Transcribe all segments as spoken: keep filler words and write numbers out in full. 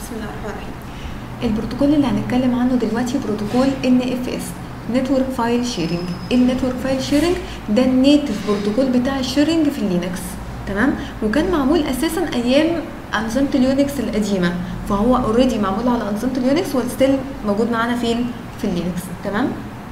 بسم الله الرحمن الرحيم. البروتوكول اللي هنتكلم عنه دلوقتي بروتوكول إن إف إس نتورك فايل شيرنج. النتورك فايل شيرنج ده النيتف بروتوكول بتاع الشيرنج في اللينكس، تمام؟ وكان معمول اساسا ايام انظمه اليونكس القديمه، فهو اوريدي معمول على انظمه اليونكس وستيل موجود معانا فين؟ في اللينكس، تمام؟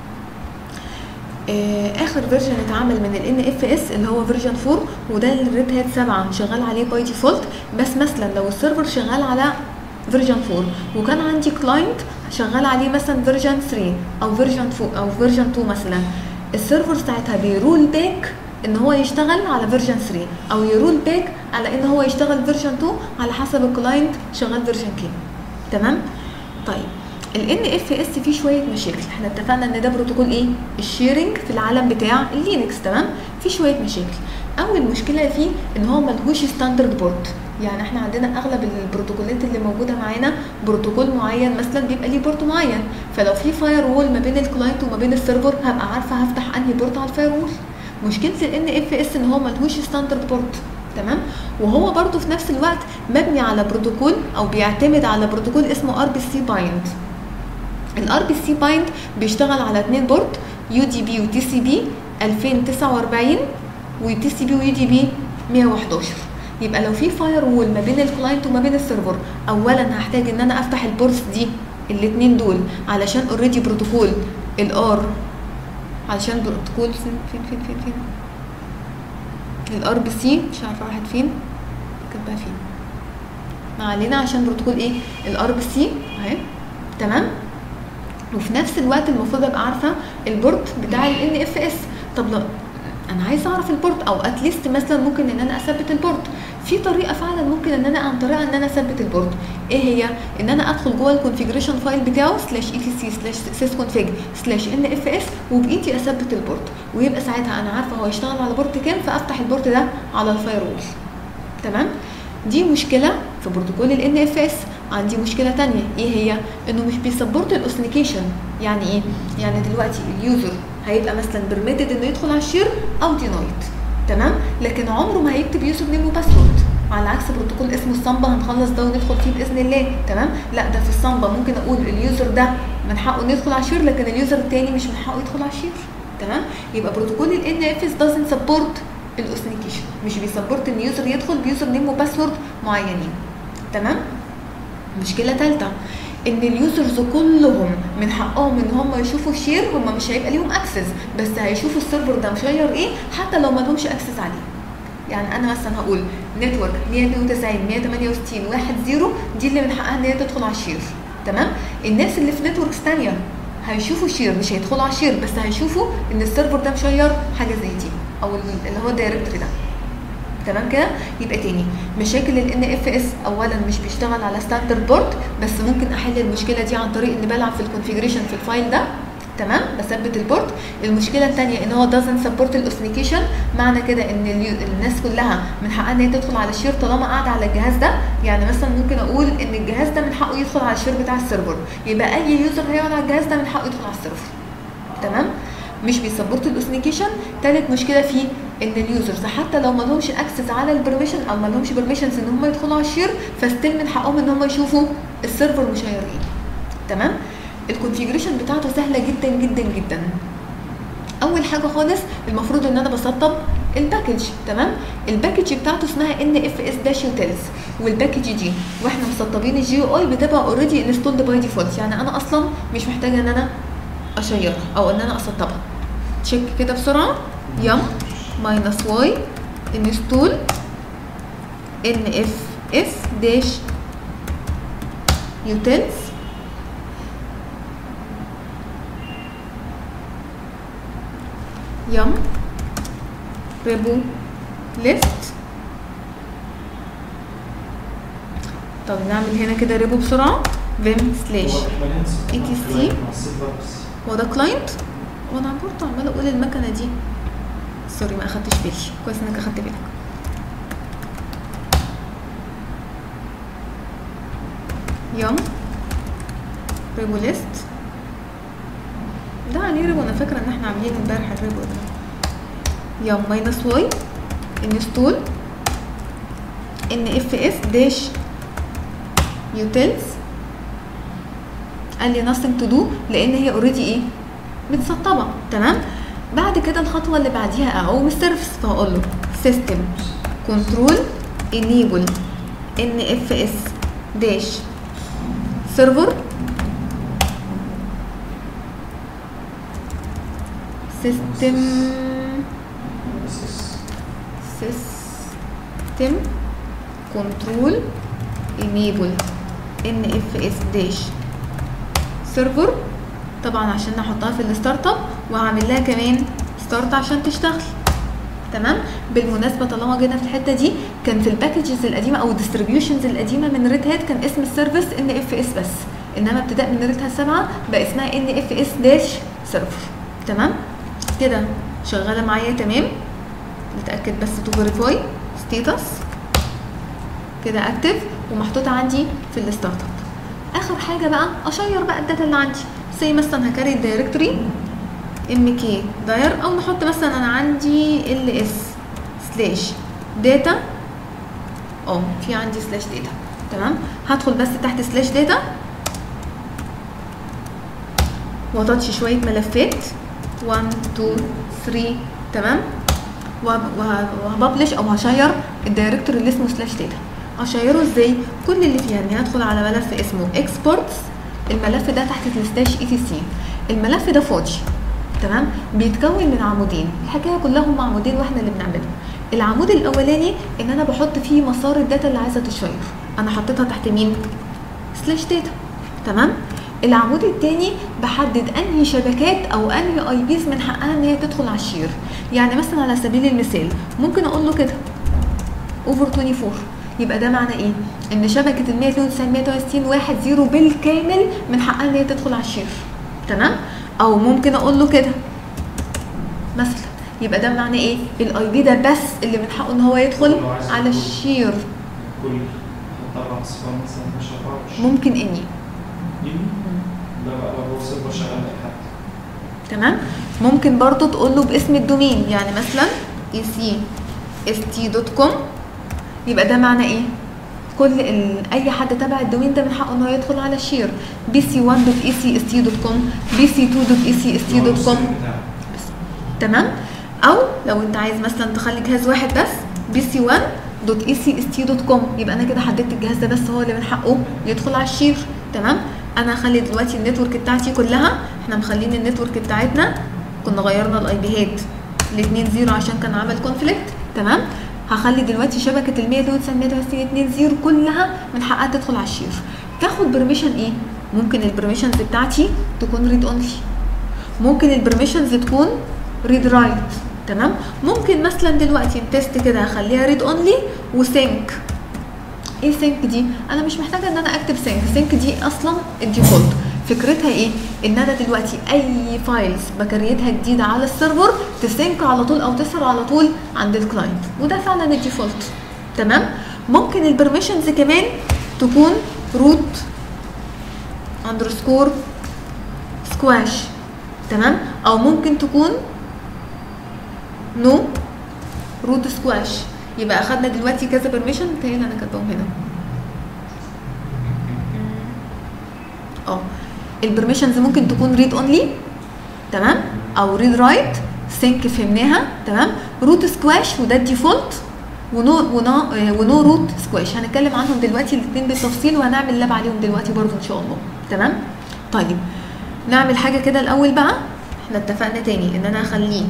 اخر فيرجن اتعمل من ال إن إف إس اللي هو فيرجن فور، وده الريد هات سبعة شغال عليه باي ديفولت. بس مثلا لو السيرفر شغال على فيرجن فور وكان عندي كلاينت شغال عليه مثلا فيرجن ثري او فيرجن فور او فيرجن تو مثلا، السيرفر ساعتها بيرول باك ان هو يشتغل على فيرجن ثري او يرول باك على ان هو يشتغل فيرجن تو على حسب الكلاينت شغال فيرجن كام، تمام؟ طيب ال إن إف إس فيه شويه مشاكل. احنا اتفقنا ان ده بروتوكول ايه؟ الشيرنج في العالم بتاع اللينكس، تمام؟ فيه شويه مشاكل. اول مشكله فيه ان هو ملهوش ستاندرد بورت. يعني احنا عندنا اغلب البروتوكولات اللي موجوده معانا بروتوكول معين مثلا بيبقى ليه بورت معين، فلو في فاير وول ما بين الكلاينت وما بين السيرفر هبقى عارفه هفتح انهي بورت على الفاير وول. مشكله ال إن إف إس ان هو ملهوش ستاندرد بورت، تمام؟ وهو برده في نفس الوقت مبني على بروتوكول او بيعتمد على بروتوكول اسمه ار بي سي بايند. الار بي سي بايند بيشتغل على اتنين بورت، يو دي بي وتي سي بي ألفين وتسعة وأربعين وتي سي بي ويو دي بي مية وحداشر. يبقى لو في فاير وول ما بين الكلاينت وما بين السيرفر، اولا هحتاج ان انا افتح البورتس دي الاثنين دول علشان اوريدي بروتوكول الار علشان بروتوكول فين فين فين فين فين الار بي سي، مش عارفه راحت فين كاتباها فين، ما علينا، عشان بروتوكول ايه؟ الار بي سي اهي، تمام؟ وفي نفس الوقت المفروض ابقى عارفه البورت بتاع ال إن إف إس. طب لا انا عايزه اعرف البورت، او اتليست مثلا ممكن ان انا اثبت البورت. في طريقه فعلا ممكن ان انا عن طريقه ان انا اثبت البورت. ايه هي؟ ان انا ادخل جوه الكونفيجريشن فايل بتاعه سلاش اي تي سي سلاش سيسكونفيج سلاش ان اف اس وبايدي اثبت البورت، ويبقى ساعتها انا عارفه هو يشتغل على بورت كام، فافتح البورت ده على الفاير وول، تمام؟ دي مشكله في بروتوكول ال إن إف إس. عندي مشكله ثانيه، ايه هي؟ انه مش بيسبورت الاوثنيكيشن. يعني ايه؟ يعني دلوقتي اليوزر هيبقى مثلا برميتد انه يدخل على الشير او دينايت، تمام؟ لكن عمره ما هيكتب يوزر نيم وباسورد، على عكس بروتوكول اسمه السامبا هنخلص ده وندخل فيه باذن الله، تمام؟ لا ده في السامبا ممكن اقول اليوزر ده من حقه انه يدخل على الشير، لكن اليوزر الثاني مش من حقه يدخل على الشير، تمام؟ يبقى بروتوكول ال إن إف إس doesn't support الاوثنيكيشن، مش بيسبورت ان اليوزر يدخل بيوزر نيم وباسورد معينين، تمام؟ مشكله ثالثه ان اليوزرز كلهم من حقهم ان هم يشوفوا الشير، هم مش هيبقى ليهم اكسس، بس هيشوفوا السيرفر ده مشير ايه حتى لو ما لهمش اكسس عليه. يعني انا مثلا هقول نتورك مية واتنين وتسعين مية وتمانية وستين واحد صفر، دي اللي من حقها ان هي تدخل على الشير، تمام؟ الناس اللي في نتوركس ثانيه هيشوفوا الشير، مش هيدخلوا على الشير، بس هيشوفوا ان السيرفر ده مشير حاجه زي دي او اللي هو الدايركتوري ده، تمام كده؟ يبقى تاني مشاكل ال إن إف إس، اولا مش بيشتغل على ستاندرد بورت، بس ممكن احل المشكله دي عن طريق اني بلعب في الكونفيجريشن في الفايل ده، تمام؟ بثبت البورت. المشكله الثانيه ان هو doesn't support الاوثنيكيشن، معنى كده ان الناس كلها من حقها ان هي تدخل على الشير طالما قاعده على الجهاز ده. يعني مثلا ممكن اقول ان الجهاز ده من حقه يدخل على الشير بتاع السيرفر، يبقى اي يوزر هيقعد على الجهاز ده من حقه يدخل على السيرفر، تمام؟ مش بيسبورت الاوثنيكيشن. ثالث مشكله فيه ان اليوزرز حتى لو ما لهمش اكسس على البرميشن او ما لهمش بيرميشنز ان هم يدخلوا على الشير، فستيل من حقهم ان هم يشوفوا السيرفر مشيرين، تمام؟ الكونفيجريشن بتاعته سهله جدا جدا جدا. اول حاجه خالص المفروض ان انا بسطب الباكج، تمام؟ الباكج بتاعته اسمها إن إف إس داش يوتيلز، والباكج دي واحنا مسطبين الجي يو اي بتبقى اوريدي انستولد باي ديفولت، يعني انا اصلا مش محتاجه ان انا اشيرها او ان انا اسطبها. تشيك كده بسرعه، يم ماينس واي انستول ان اف اس داش يوتيلز يم ريبو ليست. طب نعمل هنا كده ريبو بسرعه، فيم سلاش اي تي سي. هو ده كلاينت؟ وانا برضه عماله اقول المكنه دي، سوري ما اخدتش بالي، كويس انك اخدت بالك. يوم ريبو ليست ده عليه ريبو، انا فاكره ان احنا عاملين امبارح الريبو ده. يوم ماينس واي انستول ان اف اس داش utils قال لي nothing to do لان هي اوريدي ايه متسطبه. تمام. بعد كده الخطوه اللي بعديها اقوم السيرفيس، فهقول له system control enable nfs dash server system system control enable nfs dash server طبعا عشان احطها في الستارت اب وهعمل لها كمان ستارت عشان تشتغل. تمام. بالمناسبه طالما جينا في الحته دي، كان في الباكجز القديمه او الديستريبيوشنز القديمه من ريد هات كان اسم السيرفيس ان اف اس بس، انما ابتداء من ريد هات سبعة بقى اسمها ان اف اس داش سيرفر. تمام كده شغاله معايا. تمام. نتاكد بس تو فيريفاي ستيتس كده اكتف ومحطوطه عندي في الستارت اب. اخر حاجه بقى اشير بقى الداتا اللي عندي، زي مثلا هكري الدايركتوري ام كي داير، او نحط مثلا انا عندي ال اس سلاش داتا، اه في عندي سلاش داتا. تمام. هدخل بس تحت سلاش داتا واتاتش شويه ملفات واحد اتنين تلاتة. تمام. وهببلش او هشير الدايركتوري اللي اسمه سلاش داتا. هشيره ازاي؟ كل اللي فيها اني هدخل على ملف اسمه اكسبورتس، الملف ده تحت السلاش اي تي سي. الملف ده فاضي. تمام. بيتكون من عمودين، الحكايه كلها هم عمودين واحنا اللي بنعملهم. العمود الاولاني ان انا بحط فيه مسار الداتا اللي عايزه تشير، انا حطيتها تحت مين؟ سلاش داتا. تمام. العمود الثاني بحدد انهي شبكات او انهي اي بيز من حقها ان هي تدخل على الشير. يعني مثلا على سبيل المثال ممكن اقول له كده اوفر اربعة وعشرين، يبقى ده معنى ايه؟ ان شبكه ال مية اتنين وتسعين مية وتمانية وستين واحد صفر بالكامل من حقها ان هي تدخل على الشير. تمام. او ممكن اقول له كده مثلا، يبقى ده معنى ايه؟ الاي بي ده بس اللي من حقه ان هو يدخل على الشير. ممكن اني ده بقى لو هو سيرفر شغال اي حد. تمام. ممكن برضو تقول له باسم الدومين، يعني مثلا اي سي اس تي دوت كوم، يبقى ده معنى ايه؟ كل اي حد تبع الدومين ده من حقه ان هو يدخل على الشير. بي سي واحد دوت اي سي اس تي دوت كوم، بي سي اتنين دوت اي سي اس تي دوت كوم. تمام. او لو انت عايز مثلا تخلي جهاز واحد بس، بي سي واحد دوت اي سي اس تي دوت كوم، يبقى انا كده حددت الجهاز ده بس هو اللي من حقه يدخل على الشير. تمام. انا هخلي دلوقتي النتورك بتاعتي كلها، احنا مخلين النتورك بتاعتنا كنا غيرنا الاي بيهات ل اتنين صفر عشان كان عمل كونفليكت. تمام. هخلي دلوقتي شبكه ال مية اتنين وتسعين مية وتمانية وستين اتنين صفر كلها من حقها تدخل على الشير. تاخد برميشن ايه؟ ممكن البرميشنز بتاعتي تكون ريد اونلي، ممكن البرميشنز تكون ريد رايت. تمام. ممكن مثلا دلوقتي التست كده هخليها ريد اونلي وسينك. ايه سينك دي؟ انا مش محتاجه ان انا اكتب سينك، سينك دي اصلا الديفولت. فكرتها ايه؟ ان انا دلوقتي اي فايلز بكريتها جديده على السيرفر تسينك على طول او تسهر على طول عند الكلاينت، وده فعلا الديفولت. تمام. ممكن البرميشنز كمان تكون روت اندرسكور سكواش. تمام. او ممكن تكون نو روت سكواش. يبقى اخدنا دلوقتي كذا برميشن، تاني انا كاتباهم هنا. اه البرميشنز ممكن تكون ريد اونلي، تمام، او ريد رايت. سينك فهمناها. تمام. روت سكواش وده الديفولت، ونو ونو ونو روت سكواش هنتكلم عنهم دلوقتي الاثنين بالتفصيل، وهنعمل لاب عليهم دلوقتي برضو ان شاء الله. تمام. طيب نعمل حاجه كده الاول بقى. احنا اتفقنا تاني ان انا هخليه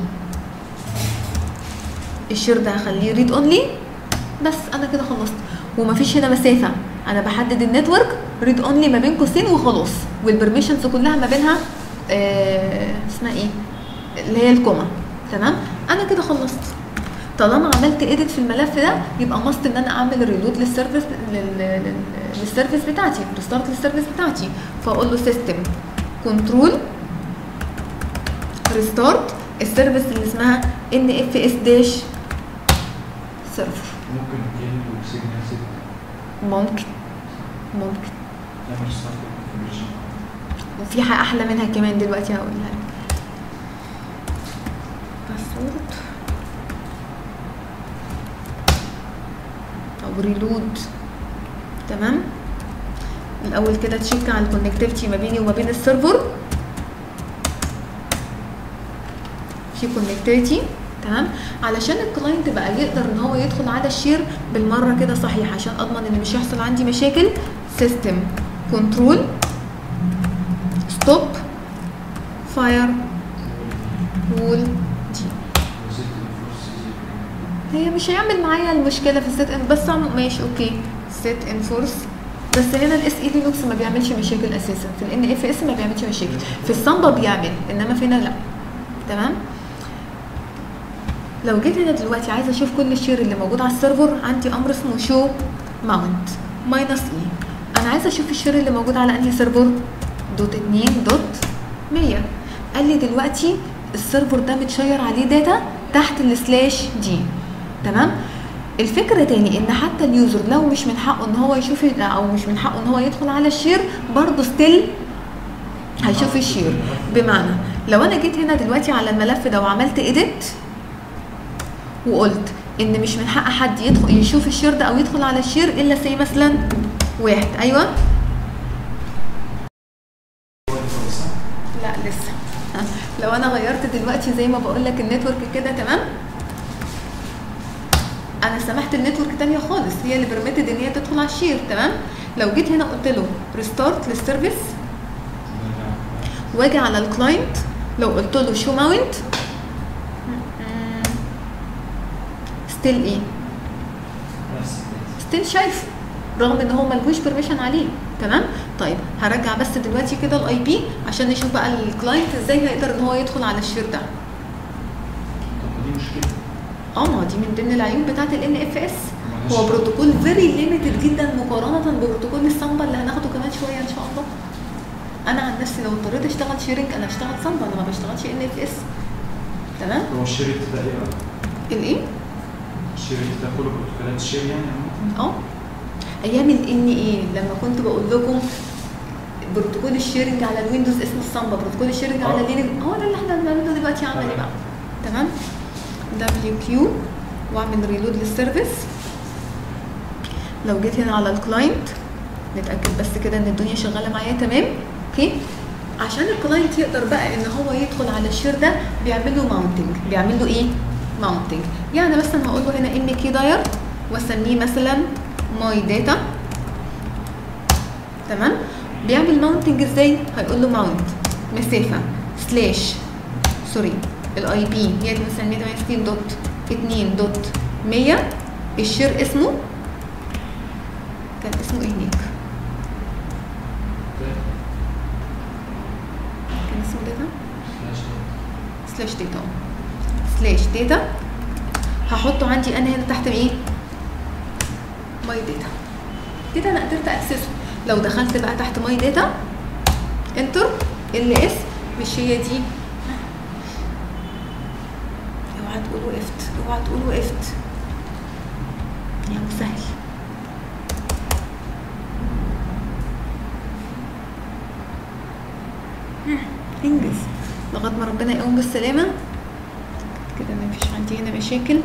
الشير ده هخليه ريد اونلي بس. انا كده خلصت ومفيش هنا مسافه، انا بحدد النتورك ريد اونلي ما بين قوسين وخلاص، والبرميشنز كلها ما بينها آه اسمها ايه اللي هي الكوما. تمام. انا كده خلصت. طالما عملت اديت في الملف ده يبقى ماست ان انا اعمل ريلود للسيرفيس للسيرفيس بتاعتي، ريستارت للسيرفيس بتاعتي. فاقول له سيستم كنترول ريستارت السيرفيس اللي اسمها ان اف اس داش سيرفر. ممكن نجيب سيجنال سيجنال ممكن ممكن نعمل ستارت كونفيجريشن. وفي حاجه احلى منها كمان دلوقتي هقولها لك. باسورد او ريلود. تمام. الاول كده تشيك على الكونكتيفيتي ما بيني وما بين السيرفر. في كونكتيفيتي تمام، علشان الكلاينت بقى يقدر ان هو يدخل على الشير بالمره كده صحيح، عشان اضمن ان مش يحصل عندي مشاكل. سيستم كنترول ستوب فاير وول دي، هي مش هيعمل معايا المشكله في السيت ان، بس ماشي اوكي. سيت انفورس، بس هنا الاس اي لينكس ما بيعملش مشاكل اساسا، في الان اف اس ما بيعملش مشاكل، في السامبا بيعمل، انما في هنا لا. تمام. لو جيت هنا دلوقتي عايزه اشوف كل الشير اللي موجود على السيرفر، عندي امر اسمه شو ماونت ماينس اي. انا عايزه اشوف الشير اللي موجود على انهي سيرفر؟ دوت اتنين دوت مية. قال لي دلوقتي السيرفر ده متشير عليه داتا تحت السلاش دي. تمام. الفكره تاني ان حتى اليوزر لو مش من حقه ان هو يشوف او مش من حقه ان هو يدخل على الشير، برضه ستيل هيشوف الشير. بمعنى لو انا جيت هنا دلوقتي على الملف ده وعملت اديت وقلت ان مش من حق حد يدخل يشوف الشير ده او يدخل على الشير الا سي مثلا واحد. ايوه لا لسه. لو انا غيرت دلوقتي زي ما بقول لك النتورك كده، تمام، انا سمحت النتورك تانية خالص هي اللي برميتد ان هي تدخل على الشير. تمام. لو جيت هنا قلت له ريستارت للسيرفيس واجي على الكلاينت، لو قلت له شو ماونت ستيل ايه؟ ستيل شايفه رغم ان هو ملهوش بيرميشن عليه. تمام. طيب هرجع بس دلوقتي كده الاي بي عشان نشوف بقى الكلاينت ازاي هيقدر ان هو يدخل على الشير ده. طب دي مشكله. اه ما دي من ضمن العيوب بتاعه الان اف اس. هو بروتوكول فيري ليميتد جدا مقارنه ببروتوكول السامبا اللي هناخده كمان شويه ان شاء الله. انا عن نفسي لو اضطريت اشتغل شيرنج انا هشتغل سامبا، انا ما بشتغلش ان اف اس. تمام. هو الشيرنج ده ايه بقى؟ الايه؟ الشيرنج ده كله بروتوكولات شير يعني؟ اه ايام الان ايه لما كنت بقول لكم بروتوكول الشيرنج على الويندوز اسمه السامبا، بروتوكول الشيرنج على لينكس، هو ده اللي احنا بنعمله دلوقتي. عمل ايه بقى؟ تمام. دبليو كيو واعمل ريلود للسيرفيس. لو جيت هنا على الكلاينت نتاكد بس كده ان الدنيا شغاله معايا تمام. اوكي. عشان الكلاينت يقدر بقى ان هو يدخل على الشير ده بيعمل له ماونتنج. بيعمل له ايه؟ ماونتنج. يعني مثلا هقول له هنا ام كي داير واسميه مثلا ماي داتا. تمام. بيعمل ماونتنج ازاي؟ هيقول له ماونت مسافه سلاش سوري الاي بي هي مثلا مية وتمانية وستين دوت اتنين دوت مية. الشير اسمه كان اسمه ايه هناك؟ كان اسمه داتا سلاش داتا سلاش داتا. هحطه عندي انا هنا تحت ايه؟ ماي داتا. كده انا قدرت اكسسه. لو دخلت بقى تحت ماي داتا انتر ال اس مش هي دي. اوعى تقول وقفت، اوعى تقول وقفت يا مسهل. انجز لغايه ما ربنا يقوم بالسلامه كده. مفيش عندي هنا مشاكل.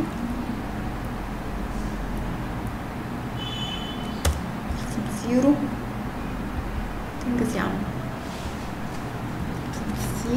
زيرو تنجز يا عم. سي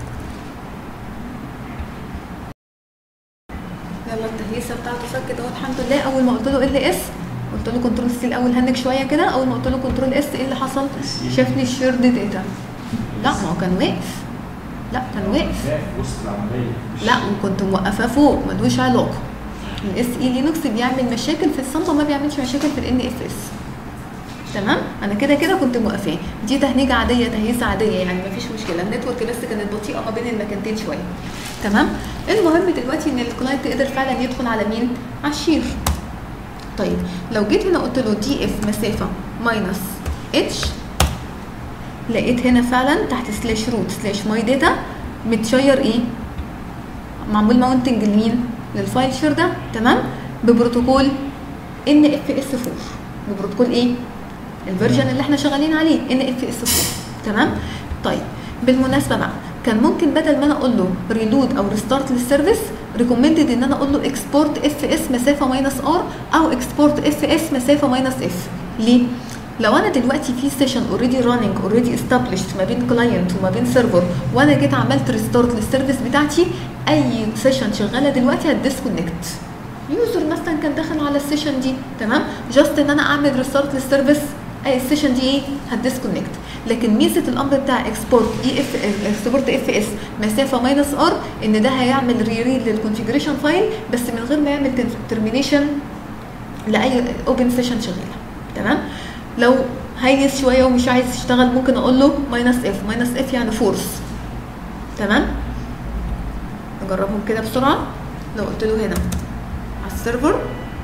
يلا التهيسه بتاعته فكت اهو الحمد لله. اول ما قلت له ال اس قلت له كنترول سي الاول هنك شويه كده. اول ما قلت له كنترول اس ايه اللي حصل؟ شافني الشيرد داتا. لا ما هو كان واقف. لا كان واقف وسط العمليه. لا وكنت موقفاه فوق ملوش علاقه. الاس اي لينكس بيعمل مشاكل في السامبا ما بيعملش مشاكل في الان اف اس. تمام. انا كده كده كنت موقفاه. دي تهنيجه عاديه تهيسه عاديه يعني مفيش مشكله. النتورك بس كانت بطيئه ما بين المكانتين شويه. تمام. المهم دلوقتي ان الكلاينت يقدر فعلا يدخل على مين؟ على الشير. طيب لو جيت هنا قلت له دي اف مسافه ماينس اتش، لقيت هنا فعلا تحت سلاش روت سلاش ماي داتا متشير ايه؟ معمول ماونتنج لمين؟ للفايل شير ده. تمام. ببروتوكول ان اف اس فور. ببروتوكول ايه؟ الفيرجن اللي احنا شغالين عليه ان اف اس فور. تمام. طيب بالمناسبه بقى كان ممكن بدل ما انا اقول له ريلود او ريستارت للسيرفيس ريكومندد ان انا اقول له اكسبورت اف اس مسافه ماينس ار او اكسبورت اف اس مسافه ماينس اف. ليه؟ لو انا دلوقتي في سيشن اوريدي راننج اوريدي استابليشد ما بين كلاينت وما بين سيرفر، وانا جيت عملت ريستارت للسيرفيس بتاعتي، اي سيشن شغاله دلوقتي هتديسكونكت. يوزر مثلا كان داخل على السيشن دي، تمام، جاست ان انا اعمل ريستارت للسيرفيس، اي السيشن دي ايه هتديسكونكت. لكن ميزه الامر بتاع اكسبورت اي اف اكسبورت اف اس مسافه ماينس ار ان ده هيعمل ري ريد للكونفيجريشن فايل بس من غير ما يعمل ترمينيشن لاي اوبن سيشن شغاله، تمام. لو هيس شويه ومش عايز يشتغل ممكن اقول له ماينس اف، ماينس اف يعني فورس، تمام. نجربهم كده بسرعه. لو قلت له هنا على السيرفر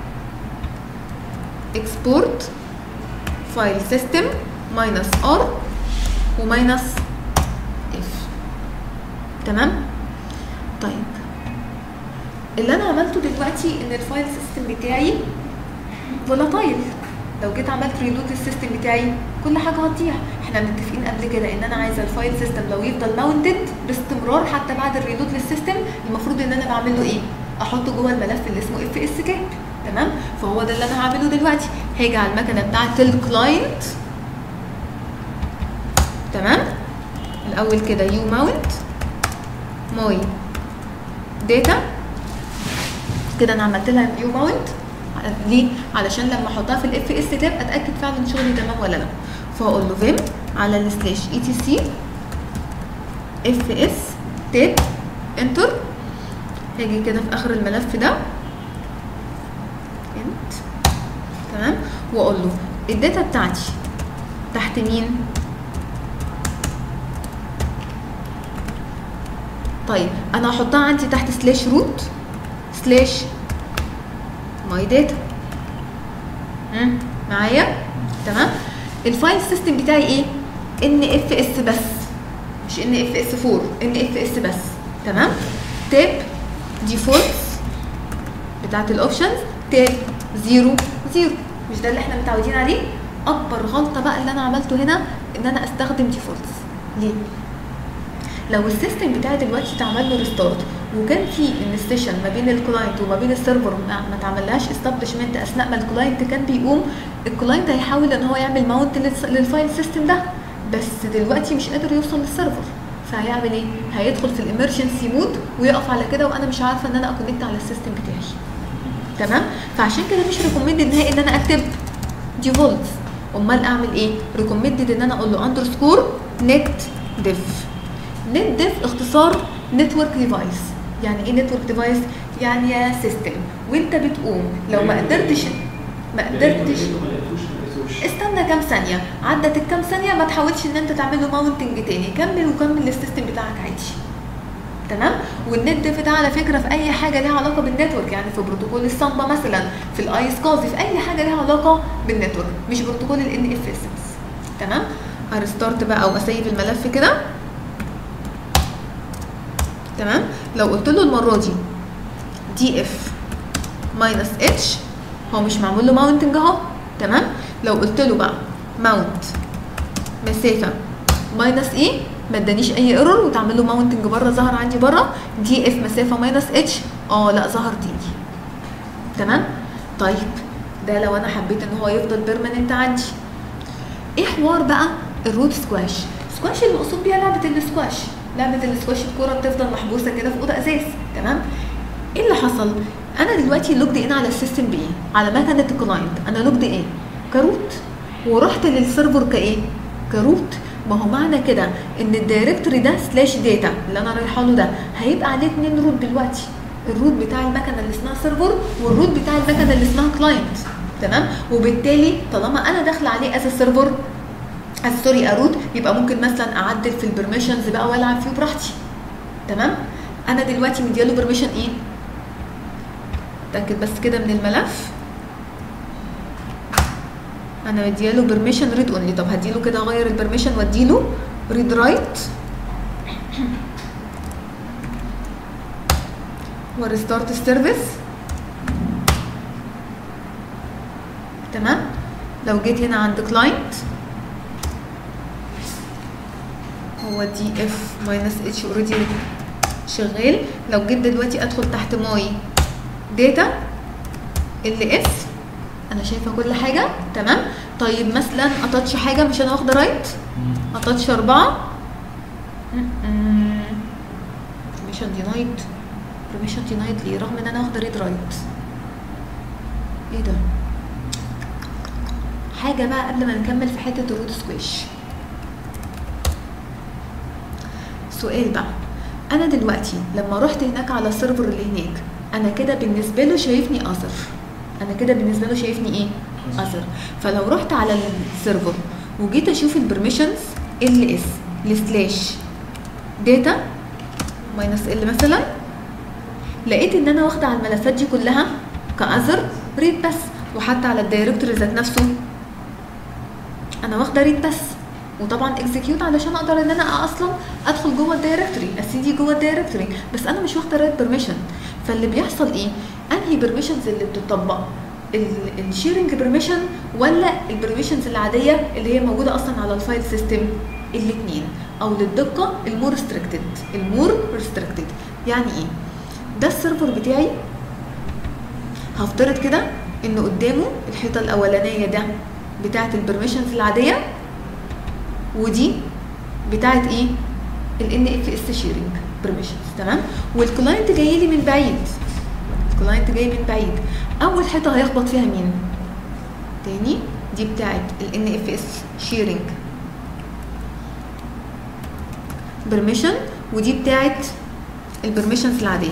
اكسبورت فايل سيستم ماينس ار وماينس اف، تمام. طيب اللي انا عملته دلوقتي ان الفايل سيستم بتاعي فولاتايل، لو جيت عملت ريلود للسيستم بتاعي كل حاجه هتضيع. احنا متفقين قبل كده ان انا عايزه الفايل سيستم لو يفضل ماونتد باستمرار حتى بعد الريلود للسيستم، المفروض ان انا بعمل له ايه؟ احطه جوه الملف اللي اسمه اف اس كاب، تمام. فهو ده اللي انا هعمله دلوقتي. هاجي على المكنه بتاعت الكلاينت، تمام. الاول كده يو ماونت ماي داتا، كده انا عملت لها يو ماونت. ليه؟ علشان لما احطها في الاف اس تاب اتاكد فعلا شغلي تمام ولا لا. فهقول له فيم على السلاش اي تي سي اف اس تاب انتر. هاجي كده في اخر الملف ده انت، تمام، واقول له الداتا بتاعتي تحت مين؟ طيب انا هحطها عندي تحت سلاش روت سلاش ماي داتا معايا، تمام. الفايل سيستم بتاعي ايه؟ ان اف اس بس، مش ان اف اس فور، ان اف اس بس، تمام. تاب ديفولتس بتاعت الاوبشنز تاب زيرو زيرو، مش ده اللي احنا متعودين عليه؟ اكبر غلطه بقى اللي انا عملته هنا ان انا استخدم ديفولتس. ليه؟ لو السيستم بتاعي دلوقتي اتعمل له ريستارت وكان في ان السيشن ما بين الكلاينت وما بين السيرفر ما اتعملهاش استابلشمنت اثناء ما الكلاينت كان بيقوم، الكلاينت هيحاول ان هو يعمل ماونت للفايل سيستم ده، بس دلوقتي مش قادر يوصل للسيرفر، فهيعمل ايه؟ هيدخل في الامرجنسي مود ويقف على كده وانا مش عارفه ان انا اكونكت على السيستم بتاعي، تمام. فعشان كده مش ريكومندد نهائي ان انا اكتب ديفولتس. امال اعمل ايه؟ ريكومندد ان انا اقول له اندرسكور نت ديف. نت ديف اختصار نتورك ديفايس. يعني ايه نتورك ديفايس؟ يعني يا سيستم وانت بتقوم لو ما قدرتش ما قدرتش استنى كام ثانيه، عدت الكام ثانيه ما تحاولش ان انت تعمل له ماونتنج تاني، كمل وكمل السيستم بتاعك عادي، تمام. والنت ديف ده على فكره في اي حاجه ليها علاقه بالنتورك، يعني في بروتوكول السامبا مثلا، في الايس كازي، في اي حاجه ليها علاقه بالنتورك، مش بروتوكول الان اف اس بس، تمام. هرستارت بقى او اسيب الملف كده، تمام. لو قلت له المره دي دي اف ماينس اتش، هو مش معمول له ماونتنج اهو، تمام. لو قلت له بقى ماونت مسافه ماينس ايه، ما ادانيش اي ايرور وتعمل له ماونتنج بره، ظهر عندي بره دي اف مسافه ماينس اتش، اه لا ظهر تاني، تمام. طيب ده لو انا حبيت ان هو يفضل بيرمننت عندي. ايه حوار بقى الروت سكواش؟ سكواش المقصود بيها لعبه السكواش، لعبه السكواش الكوره بتفضل محبوسه كده في اوضه ازاز، تمام. ايه اللي حصل؟ انا دلوقتي لوجد ان على السيستم بايه؟ على مكنه الكلاينت، انا لوجد ايه؟ كروت، ورحت للسيرفر كايه؟ كروت. ما هو معنى كده ان الدايركتوري ده سلاش داتا اللي انا رايحه له ده هيبقى عليه اتنين روت دلوقتي، الروت بتاع المكنه اللي اسمها سيرفر والروت بتاع المكنه اللي اسمها كلاينت، تمام. وبالتالي طالما انا داخله عليه از سيرفر از سوري اروت، يبقى ممكن مثلا اعدل في البرميشنز بقى والعب فيه براحتي، تمام. انا دلوقتي مدياله برميشن ايه؟ اتاكد بس كده من الملف، انا مدياله برميشن ريد اونلي. طب هديله كده اغير البرميشن واديله ريد رايت وريستارت السيرفيس، تمام. لو جيت هنا عند كلاينت هو دي اف ماينس اتش اوريدي شغال. لو جيت دلوقتي ادخل تحت ماي داتا ال اس، انا شايفه كل حاجه تمام. طيب مثلا اتاتش حاجه مش انا واخده رايت، اتاتش اربعه permission denied permission denied ليه رغم ان انا واخده ريد رايت؟ ايه ده؟ حاجه بقى قبل ما نكمل في حته الروت سكويش، سؤال بقى. انا دلوقتي لما رحت هناك على السيرفر اللي هناك، انا كده بالنسبه له شايفني اثر، انا كده بالنسبه له شايفني ايه؟ اثر. فلو رحت على السيرفر وجيت اشوف البرميشنز ال اس لسلاش داتا ماينس ال مثلا، لقيت ان انا واخده على الملفات دي كلها كاذر ريد بس، وحتى على الدايركتوري ذات نفسه انا واخده ريد بس، وطبعا اكزكيوت علشان اقدر ان انا اصلا ادخل جوه الدايركتوري اسيدي جوه الدايركتوري، بس انا مش واخده ريد بيرميشن. فاللي بيحصل ايه؟ انهي بيرميشنز اللي بتطبق؟ الشيرنج بيرميشن ولا البيرميشنز العاديه اللي هي موجوده اصلا على الفايل سيستم؟ الاثنين، او للدقه المور ريستريكتد. المور ريستريكتد يعني ايه؟ ده السيرفر بتاعي، هفترض كده ان قدامه الحيطه الاولانيه ده بتاعه البرميشنز العاديه، ودي بتاعه ايه؟ الان اف اس شيرنج بيرميشنز، تمام؟ والكلاينت جاي لي من بعيد، الكلاينت جاي من بعيد، اول حيطه هيخبط فيها مين؟ تاني دي بتاعه الان اف اس شيرنج بيرميشن، ودي بتاعه البرميشنز العاديه،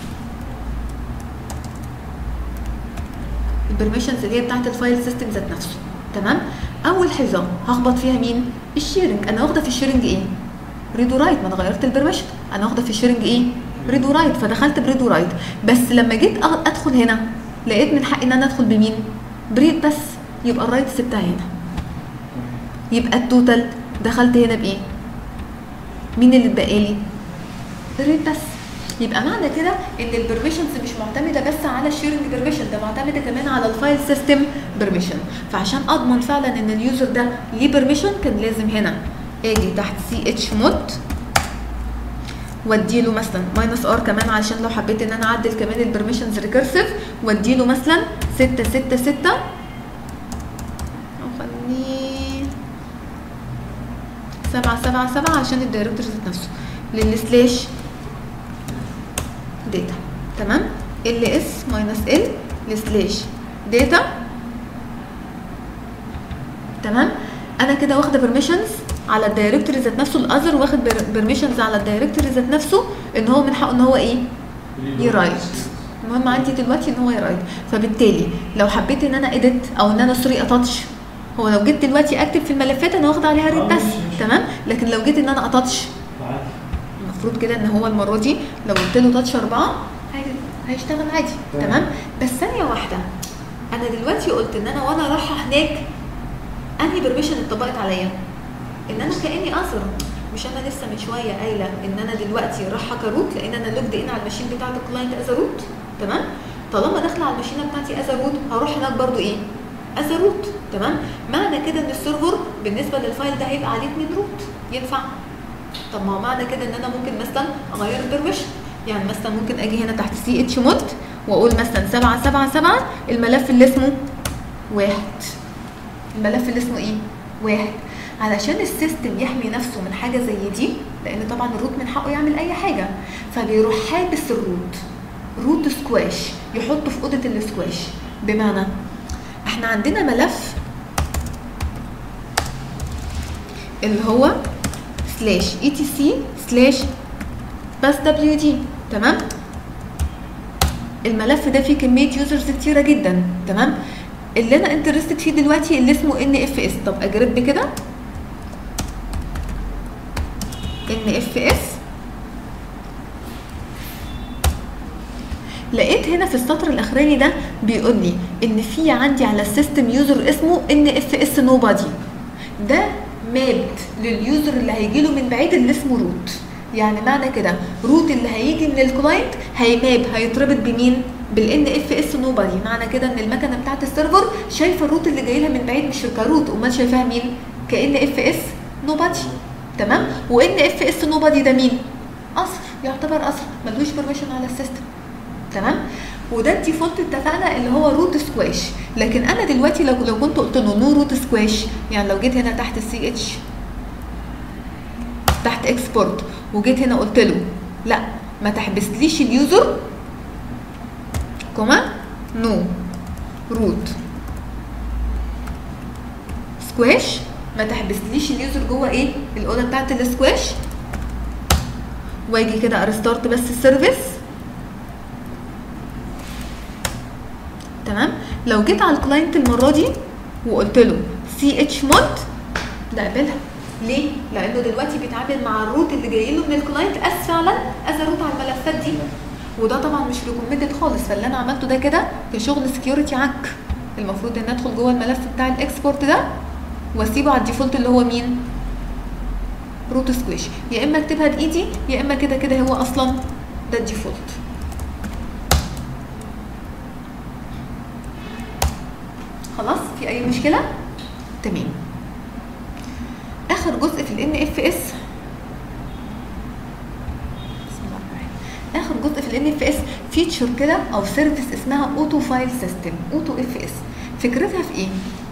البرميشنز اللي هي بتاعه الفايل سيستم ذات نفسه، تمام؟ اول حيطه هخبط فيها مين؟ الشيرنج. انا واخده في الشيرنج ايه؟ ريد ورايت، ما انا غيرت البرميشن، انا واخده في الشيرنج ايه؟ ريد ورايت، فدخلت بريد ورايت. بس لما جيت ادخل هنا لقيت من حقي ان انا ادخل بمين؟ بريد بس، يبقى الرايت سبتها هنا، يبقى التوتال دخلت هنا بايه؟ مين اللي اتبقى لي؟ ريد بس. يبقى معنى كده ان البرميشنز مش معتمده بس على الشيرنج بيرميشن، ده معتمده كمان على الفايل سيستم بيرميشن. فعشان اضمن فعلا ان اليوزر ده ليه بيرميشن كان لازم هنا اجي تحت سي اتش مود واديله مثلا ماينس ار كمان، علشان لو حبيت ان انا اعدل كمان البرميشنز ريكيرسيف، واديله مثلا ستة ستة ستة او خليه سبعة سبعة سبعة عشان الدايركتور ذات نفسه للسلاش داتا، تمام؟ ال اس ماينس ال لسلاش داتا، تمام؟ انا كده واخده بيرميشنز على الدايركتوري ذات نفسه الاذر، واخد بيرميشنز على الدايركتوري ذات نفسه ان هو من حقه ان هو ايه؟ يرايت. المهم عندي دلوقتي ان هو يرايت، فبالتالي لو حبيت ان انا اديت او ان انا سوري اتاتش، هو لو جيت دلوقتي اكتب في الملفات انا واخده عليها ريد بس، تمام؟ لكن لو جيت ان انا اتاتش المفروض كده ان هو المره دي لو قلت له تاتش اربعه هيشتغل عادي، تمام؟ بس ثانيه واحده، انا دلوقتي قلت ان انا وانا رايحه هناك انهي بيرميشن اتطبقت عليا؟ ان انا كاني اثر، مش انا لسه من شويه قايله ان انا دلوقتي رايحه كروت لان انا لوجد ان على الماشين بتاعت الكلاينت از روت، تمام؟ طالما داخله على الماشينه بتاعتي از روت هروح هناك برده ايه؟ از روت، تمام؟ معنى كده ان السيرفر بالنسبه للفايل ده هيبقى عليه اتنين روت، ينفع؟ طب ما هو معنى كده ان انا ممكن مثلا اغير البرميشن، يعني مثلا ممكن اجي هنا تحت سي اتش مود واقول مثلا سبعة سبعة سبعة الملف اللي اسمه واحد، الملف اللي اسمه ايه؟ واحد، علشان السيستم يحمي نفسه من حاجه زي دي، لان طبعا الروت من حقه يعمل اي حاجه، فبيروح حابس الروت، روت سكواش، يحطه في اوضه السكواش. بمعنى احنا عندنا ملف اللي هو سلاش اي تي سي سلاش بس دبليو دي، تمام؟ الملف ده فيه كميه يوزرز كتيره جدا، تمام؟ اللي انا انترستد فيه دلوقتي اللي اسمه ان اف اس. طب اجرب كده ان اف اس، لقيت هنا في السطر الاخراني ده بيقول لي ان في عندي على السيستم يوزر اسمه ان اف اس نو بادي، ده ماب لليوزر اللي هيجي له من بعيد اللي اسمه روت. يعني معنى كده روت اللي هيجي من الكلاينت هيماب هيتربط بمين؟ بالان اف اس نو بادي. معنى كده ان المكنه بتاعت السيرفر شايفه الروت اللي جاي لها من بعيد مش كروت، امال شايفاها مين؟ كان اف اس نو بادي، تمام؟ وان اف اس نو بادي ده مين؟ اثر، يعتبر اثر ملوش بيرميشن على السيستم، تمام؟ وده الديفولت اتفقنا اللي هو روت سكواش. لكن انا دلوقتي لو لو كنت قلت له نو روت سكواش، يعني لو جيت هنا تحت السي اتش تحت اكسبورت وجيت هنا قلت له لا ما تحبسليش اليوزر كوما نو روت سكواش، ما تحبسليش اليوزر جوه ايه الاوضه بتاعت السكواش، واجي كده ارستارت بس السيرفيس. تمام. لو جيت على الكلاينت المره دي وقلت له سي اتش مود، ده قبلها. ليه؟ لانه دلوقتي بيتعامل مع الروت اللي جاي له من الكلاينت از فعلا از روت على الملفات دي، وده طبعا مش ريكومندد خالص. فاللي انا عملته ده كده كشغل سكيورتي عك، المفروض ان ادخل جوه الملف بتاع الاكسبورت ده واسيبه على الديفولت اللي هو مين؟ روت سكواش. يا اما اكتبها بايدي يا اما كده كده هو اصلا ده الديفولت. خلاص في اي مشكله؟ تمام. اخر جزء في الان اف اس، بسم الله الرحمن الرحيم، اخر جزء في الان اف اس فيتشر كده او سيرفيس اسمها اوتو فايل سيستم، اوتو اف اس. فكرتها في ايه؟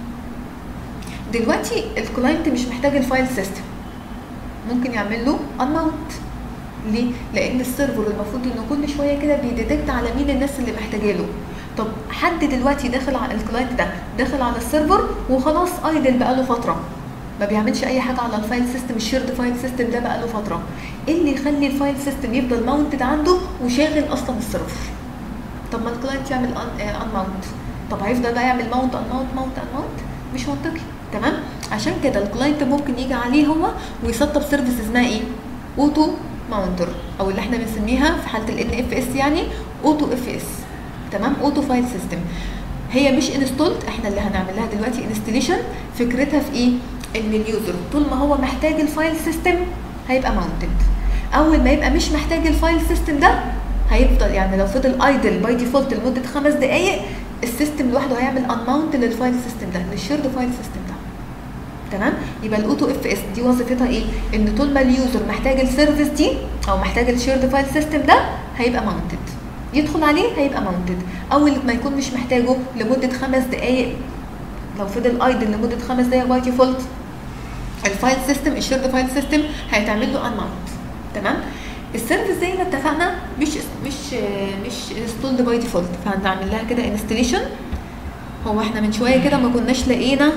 دلوقتي الكلاينت مش محتاج الفايل سيستم، ممكن يعمل له انماونت. ليه؟ لان السيرفر المفروض انه كل شويه كده بيديتكت على مين الناس اللي محتاجه له. طب حد دلوقتي داخل على الكلاينت ده، داخل على السيرفر وخلاص ايدل بقاله فتره ما بيعملش اي حاجه على الفايل سيستم، الشيرد فايل سيستم ده بقاله فتره. ايه اللي يخلي الفايل سيستم يفضل ماونتد عنده وشاغل اصلا السيرفر؟ طب ما الكلاينت يعمل انماونت، طب هيفضل بقى يعمل ماونت انماونت ماونت انماونت؟ مش منطقي. تمام. عشان كده الكلاينت ممكن يجي عليه هو ويسطب سيرفيس اسمها ايه؟ اوتو ماونتر، او اللي احنا بنسميها في حاله الان اف اس يعني اوتو اف اس. تمام. اوتو فايل سيستم. هي مش انستولد، احنا اللي هنعمل لها دلوقتي انستليشن. فكرتها في ايه؟ ان اليوزر طول ما هو محتاج الفايل سيستم هيبقى ماونتد، اول ما يبقى مش محتاج الفايل سيستم ده هيفضل، يعني لو فضل ايدل باي ديفولت لمده خمس دقائق السيستم لوحده هيعمل انماونت للفايل سيستم ده، للشيرد فايل سيستم ده. تمام. يبقى الاوتو اف اس دي وظيفتها ايه؟ ان طول ما اليوزر محتاج السيرفيس دي او محتاج الشيرد فايل سيستم ده هيبقى ماونتد، يدخل عليه هيبقى ماونتد. اول ما يكون مش محتاجه لمده خمس دقائق، لو فضل ايدل لمده خمس دقائق باي ديفولت الفايل سيستم الشيرد فايل سيستم هيتعمل له انماونت. تمام. السيرفيس زي ما اتفقنا مش مش مش انستولد باي ديفولت، فهنعمل لها كده انستليشن. هو احنا من شويه كده ما كناش لقينا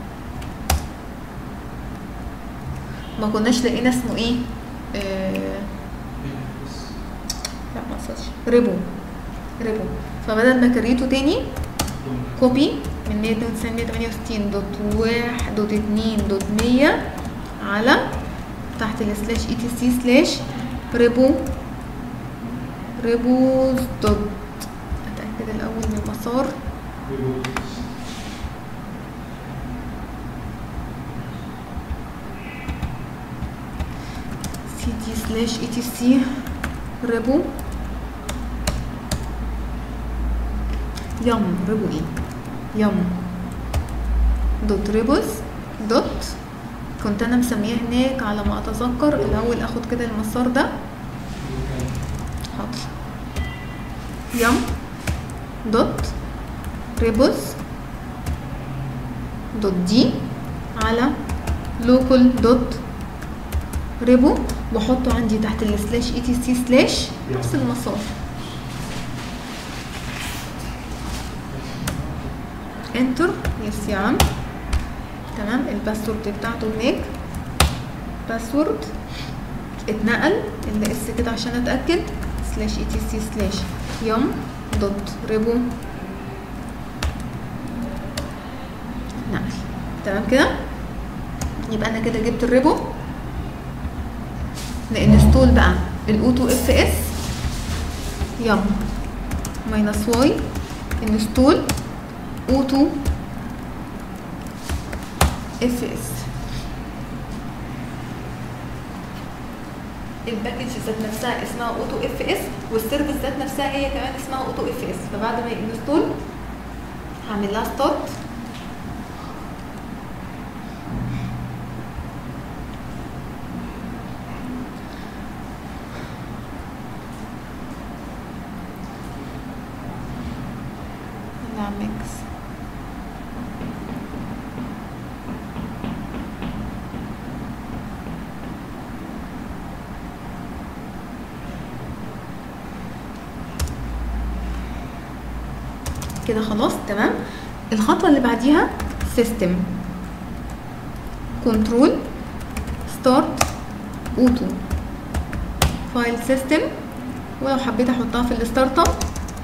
ما كناش لقينا اسمه ايه؟ آه لا ما اقصدش ريبو ريبو فبدل ما كريته تاني كوبي من مية اتنين وتسعين مية تمانية وستين دوت واحد دوت اتنين دوت مية على تحت السلاش اي تي سي سلاش ريبو ريبوز دوت، اتاكد الاول من المسار. سي دي سلاش اي تي سي ريبو يم ريبو ايه يم دوت ريبوز دوت، كنت انا مسمياه هناك على ما اتذكر. الاول اخد كده المسار ده، حاضر. يم دوت ريبوز دوت دي على لوكال دوت ريبو، واحطه عندي تحت السلاش اي تي سي سلاش نفس المسار. انتر. يس يا عم. تمام. الباسورد بتاعته هناك، باسورد اتنقل ال اس كده عشان اتاكد، سلاش اي تي سي سلاش يم دوت ريبو نقل. تمام كده. يبقى انا كده جبت الريبو. نانستول بقى الاوتو اف اس يم ماينس واي انستول اوتو اف اس. الباكج ذات نفسها اسمها اوتو اف اس، والسيرفيس ذات نفسها هي كمان اسمها اوتو اف اس. فبعد ما ينستول هعمل لها ستارت. كده خلاص تمام. الخطوه اللي بعديها سيستم كنترول ستارت اوتو فايل سيستم، ولو حبيت احطها في الستارت اب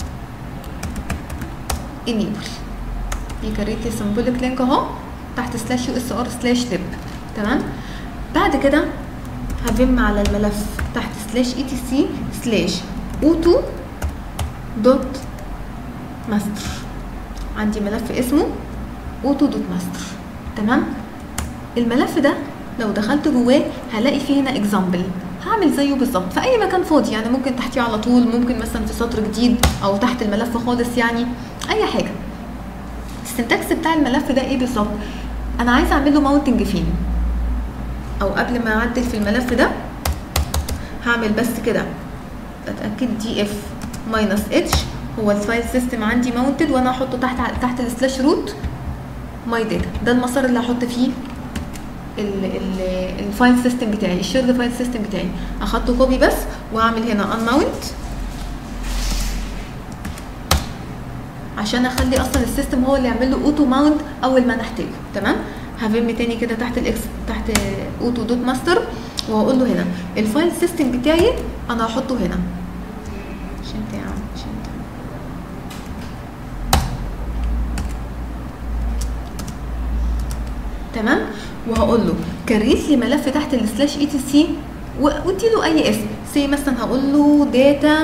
انيبل، يكريت لي سمبوليك لينك اهو تحت سلاش يو اس ار سلاش ليب تمام. بعد كده هفم على الملف تحت سلاش اي تي سي سلاش اوتو دوت ماستر، عندي ملف اسمه اوتو دوت ماستر تمام. الملف ده لو دخلت جواه هلاقي فيه هنا اكزامبل، هعمل زيه بالظبط في اي مكان فاضي، يعني ممكن تحتيه على طول، ممكن مثلا في سطر جديد او تحت الملف خالص، يعني اي حاجه. السنتكس بتاع الملف ده ايه بالظبط؟ انا عايزه اعمل له ماونتنج فين، او قبل ما اعدل في الملف ده هعمل بس كده اتاكد دي اف ماينس اتش، هو الفايل سيستم عندي ماونتد وانا هحطه تحت تحت السلاش روت ماي داتا، ده المسار اللي هحط فيه الفايل سيستم بتاعي، الشيرد فايل سيستم بتاعي. اخدته كوبي بس واعمل هنا ان ماونت عشان اخلي اصلا السيستم هو اللي يعمل له اوتو ماونت اول ما نحتاجه تمام. هفم تاني كده تحت الاكس تحت اوتو دوت ماستر، وهقول له هنا الفايل سيستم بتاعي انا هحطه هنا، مش انت يا عم مش انت تمام. وهقول له كريت لي ملف تحت السلاش اي تي سي وادي له اي اسم، سي مثلا هقول له داتا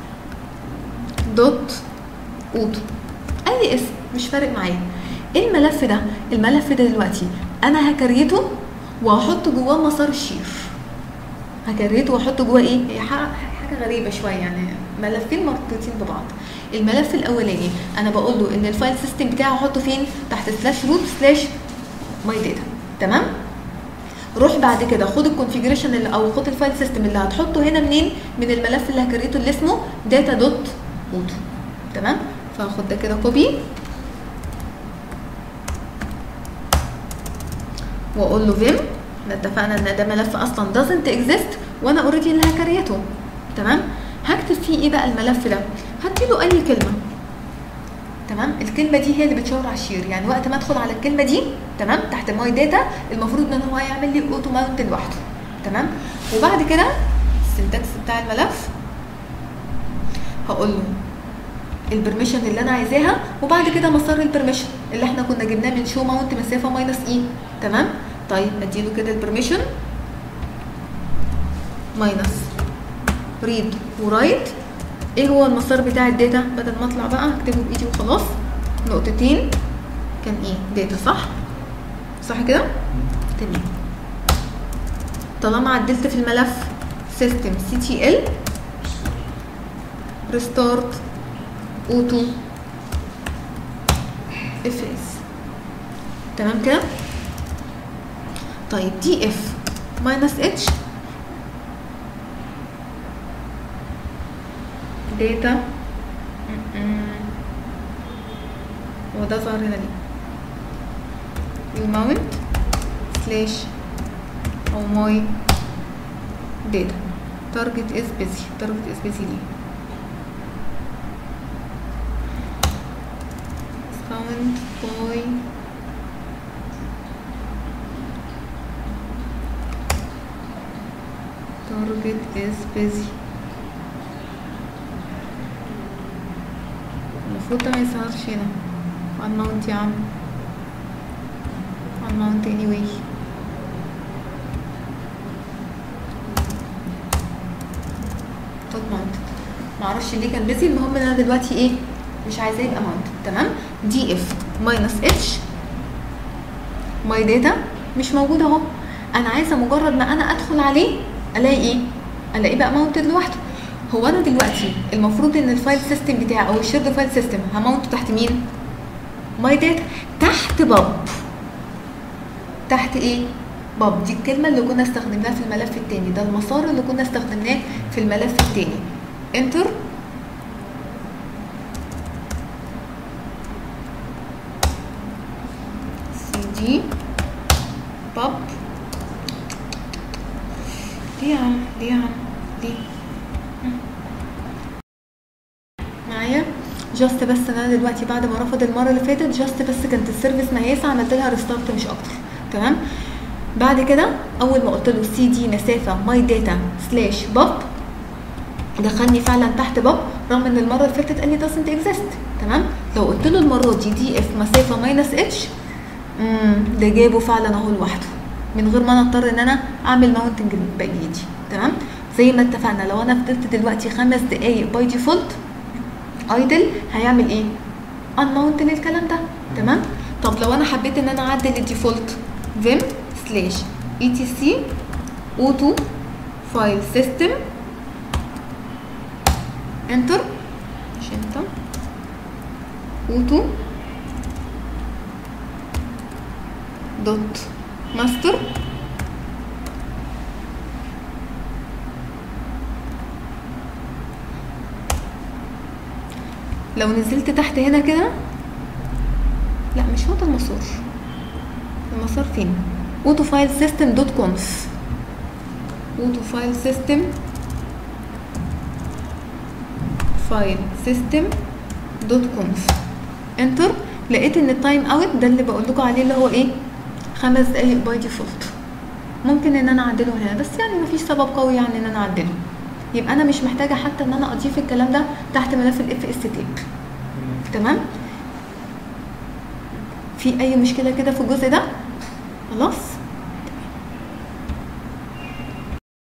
دوت اوتو، اي اسم مش فارق معايا. ايه الملف ده؟ الملف ده دلوقتي انا هكريته وهحط جواه مسار الشير، هكريته واحط جواه ايه؟ هي حاجه غريبه شويه، يعني ملفين مربوطين ببعض. الملف الاولاني انا بقول له ان الفايل سيستم بتاعي هحطه فين؟ تحت سلاش روت سلاش ماي داتا تمام. روح بعد كده خد الكونفيجريشن اللي او خد الفايل سيستم اللي هتحطه هنا منين؟ من الملف اللي هكريته اللي اسمه داتا دوت اوتو تمام. فهاخد ده كده كوبي واقول له فيم، احنا اتفقنا ان ده ملف اصلا doesn't exist وانا اوريدي اللي هكريته تمام. هكتب فيه ايه بقى الملف ده؟ هديله اي كلمه تمام. الكلمه دي هي اللي بتشاور على الشير، يعني وقت ما ادخل على الكلمه دي تمام تحت ماي داتا المفروض ان هو هيعمل لي اوتو ماونت لوحده تمام. وبعد كده السنتكس بتاع الملف هقول له البرميشن اللي انا عايزاها، وبعد كده مسار البرميشن اللي احنا كنا جبناه من شو ماونت مسافه ماينس اي تمام. طيب اديله كده البرميشن ماينس ريد ورايت. ايه هو المسار بتاع الداتا؟ بدل ما اطلع بقى هكتبه بايدي وخلاص، نقطتين كان ايه؟ داتا صح؟ صح كده؟ تمام. طالما عدلت في الملف سيستم سي تي ال ريستارت اوتو اف اس تمام كده. طيب دي اف ماينس اتش داتا، هو ده ظهر هنا ليه؟ يو ماونت سلاش او ماي داتا تارجت از بيزي، تارجت از بيزي ليه؟ found by target is busy. المفروض ده ما يظهرش هنا. unmount يا عم unmount anyway. not mounted، معرفش ليه كان busy. المهم ان انا دلوقتي ايه؟ مش عايزاه يبقى mounted تمام. دي اف ماينس اتش ماي داتا مش موجود اهو، انا عايزه مجرد ما انا ادخل عليه الاقي ايه؟ الاقيه بقى ماونتد لوحده. هو انا دلوقتي المفروض ان الفايل سيستم بتاعي او الشيرد فايل سيستم هماونت تحت مين؟ ماي داتا، تحت باب. تحت ايه؟ باب. دي الكلمه اللي كنا استخدمناها في الملف التاني، ده المسار اللي كنا استخدمناه في الملف التاني. انتر سي دي باب. ليه يا عم؟ ليه يا عم؟ ليه؟ معايا؟ جاست بس ان انا دلوقتي بعد ما رفض المره اللي فاتت جاست بس كانت السيرفيس مياسه عملت لها ريستارت مش اكتر. تمام. بعد كده اول ما قلت له سي دي مسافه ماي داتا سلاش باب دخلني فعلا تحت باب، رغم ان المره اللي فاتت قال لي doesn't exist. تمام. لو قلت له المره دي دي اف مسافه ماينس اتش امم ده جابه فعلا اهو لوحده من غير ما انا اضطر ان انا اعمل ماونتنج بايدي. تمام. زي ما اتفقنا لو انا فضلت دلوقتي خمس دقايق باي ديفولت ايدل هيعمل ايه؟ انماونت للكلام ده. تمام. طب لو انا حبيت ان انا اعدل الديفولت vim سلاش اي تي سي اوتو فايل سيستم انتر مش انتر اوتو دوت ماستر لو نزلت تحت هنا كده، لا مش هو ده المسار، المسار فين؟ اوتو فايل سيستم دوت كونف اوتو فايل سيستم فايل سيستم دوت كونف انتر. لقيت ان التايم اوت ده اللي بقول لكم عليه اللي هو ايه؟ خمس دقايق باي ديفولت. ممكن ان انا اعدله هنا بس يعني مفيش سبب قوي يعني ان انا اعدله، يبقى انا مش محتاجه حتى ان انا اضيف الكلام ده تحت ملف الاف اس تيب. تمام. في اي مشكله كده في الجزء ده؟ خلاص.